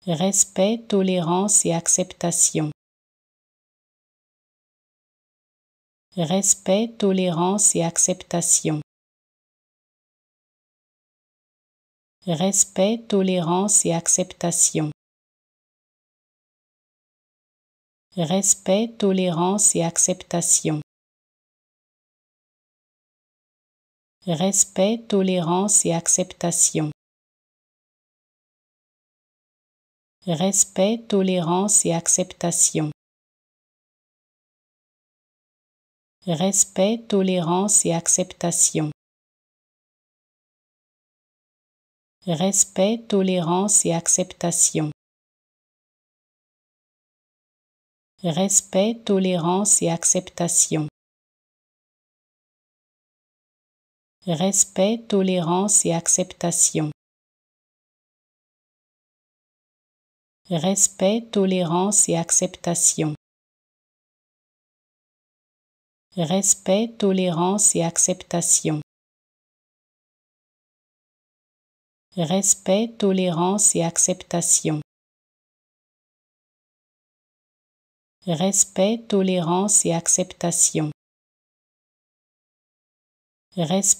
Respect, tolérance et acceptation. Respect, tolérance et acceptation. Respect, tolérance et acceptation. Respect, tolérance et acceptation. Respect, tolérance et acceptation. Respect, tolérance et acceptation. Respect, tolérance et acceptation. Respect, tolérance et acceptation. Respect, tolérance et acceptation. Respect, tolérance et acceptation. Respect, tolérance et acceptation. Respect, tolérance et acceptation. Respect, tolérance et acceptation. Respect, tolérance et acceptation. Respect,